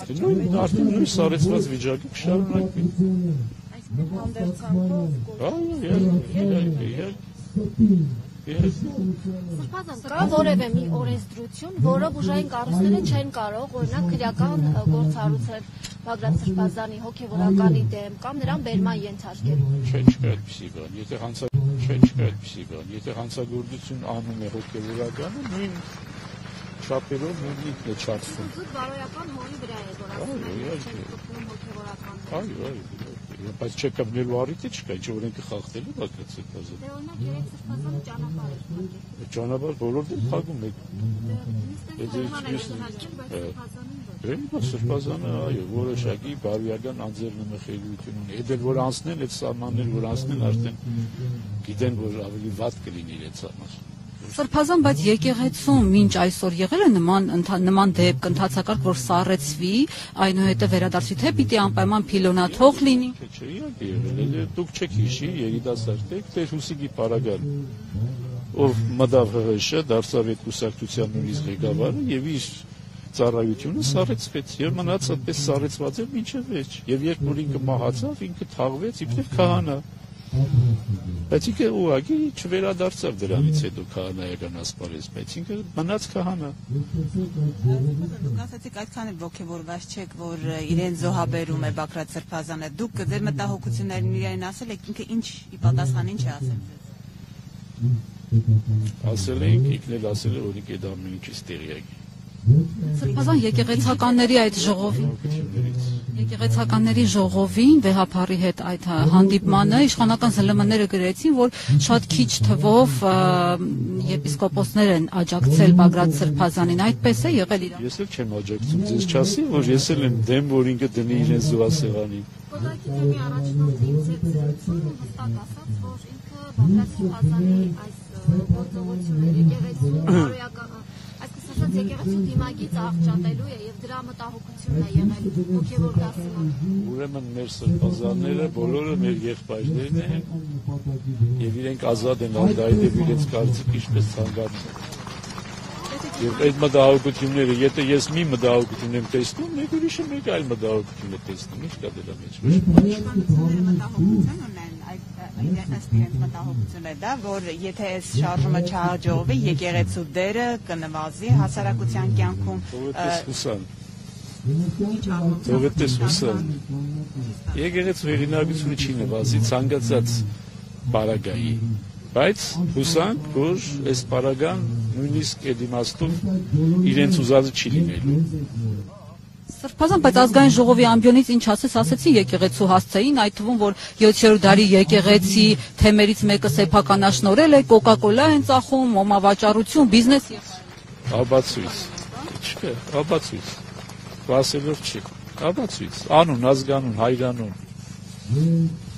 Արդեն նույն սառեցված վիճակը կշարունակվի։ Կա որևէ մի օրենսդրություն, որը բուժային կառույցները չեն կարող, օրինակ քրեական գործառույթ Բագրատ Սրբազանի հոգևորականի դեմ կամ նրան բերման ենթարկել։ Չկա այդպիսի բան, եթե հանցագործություն անում է հոգևորականը, նույն չափերով նույն ինքն է չափվում։ Բարոյական հողի վրա է գործառույթը չեն կոչվում հոգևորական։ Այո, բայց չեկաբնելու առիթը չկա, ինչ օրենքը խախտելու Բագրատ Սրբազանը։ Դե օրինակ երեք Սրբազանը ճանապարհ է փակել։ Ճանապարհ բոլորն են փակում եք։ Սրբազանը, այո, որոշակի բարոյական անձեռնմխելիություն ունի։ Այդ որ անցնեն, այդ սահմաններ որ անցնեն, արդեն գիտեն, որ ավելի վատ կլինի իրենց համար։ Սրբազան, բայց եկեղեցում մինչ այսօր եղել է նման դեպք, ընթացակարգ, որ սառեցվի, այնուհետև վերադարձի, թե պիտի անպայման փիլոնաթող լինի։ Չէ, իհարկե եղել է, դուք չեք հիշի, երիտասարդ եք, Տեր Հուսիկի Փարագան, ով մտավ ՀՀՇ, դարձավ այդ կուսակցության նույնիսկ ղեկավարը եւ իր ծառայությունը սառեցվեց եւ մնաց այդպես սառեցված էր մինչեւ վերջ։ Եվ երբ որ ինքը մահացավ, ինքը թաղվեց իբրև քահանա։ Բայց ինքը ուղղակի չվերադարձավ դրանից հետո քահանայական ասպարեզ, բայց ինքը մնաց քահանա։ Դուք ասացիք այդքան էլ ոգևորված չեք, որ իրեն զոհաբերում է Բագրատ Սրբազանը։ Դուք ձեր մտահոգություններն իրեն ասել եք, ինքը ինչ ի պատասխան ինչ է ասել ձեզ։ Ասել ենք, ինքն էլ ասել է, որ ինքը դա ամեն ինչից տեղյակ է։ Սրբազան եկեղեցականների այդ ժողովին վեհափարի հետ այդ հանդիպմանը իշխանական ԶԼՄ-ները գրեցին, որ շատ քիչ թվով եպիսկոպոսներ են աջակցել Բագրատ Սրբազանին, այդպես է եղել իրական։ Ես էլ չեմ աջակցում, ձեզ չասի, որ ես էլ եմ դեմ, որ ինքը դնի իրեն զոհասեղանին։ Կոզակի դեմի առաջնորդը ինձ հստակ ասաց, որ ինքը Բագրատ Սրբազանի այս գործողությունը եկեղեցու բարոյական այսպես եկեղեցու դիմագից աղճատելու է եւ դրա մտահոգությունն է եղել հոգեվոր դասման։ Ուրեմն մեր սրբազանները բոլորը մեր եղբայրներն են եւ իրենք ազատ են ալդայել իրենց կարծիք ինչպես ցանկանում։ Եվ այդ մտահոգությունները, եթե ես մի մտահոգություն եմ տեսնում, մեկ ուրիշը մեկ այլ մտահոգություն է տեսնում, ինչ կա դրա մեջ։ Մտահոգություն է դա, որ եթե այս շարժումը չհաջողվի, եկեղեցու դերը կնվազի հասարակության կյանքում։ Թողեցես հուսան։ Եկեղեցու հեղինակությունը չի նվազի ցանկացած պարագայի, բայց հուսանք, որ այս պարագան նույնիսկ այդ իմաստով իրենց ուզածը չի լինելու։ Սրբազան, բայց ազգային ժողովի ամբիոնից ինչ ասեցի եկեղեցու հասցեին, այդ թվում, որ 700 տարի եկեղեցի թեմերից մեկը սեփականաշնորհել է, կոկա-կոլա են ծախում, ոմավաճառություն, բիզնես։ Աբացույց։ Չկա, աբացույց։ Վասելով չի։ Աբացույց։ Անուն, ազգանուն, հայրանուն։